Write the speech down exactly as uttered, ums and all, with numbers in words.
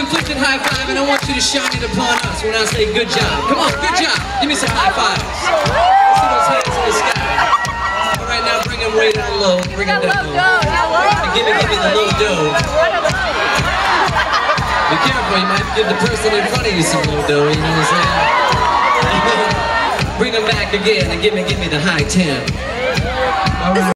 self-inflicted high five, and I want you to shine it upon us when I say good job. Come on, good job. Give me some high fives. Let's see those hands in the sky. All right, now bring them way down low. Bring them down low. Give me, give me the low dough. Be careful, you might give the person in front of you some low dough, you know what I'm saying? Bring them back again and give me, give me the high ten. All right.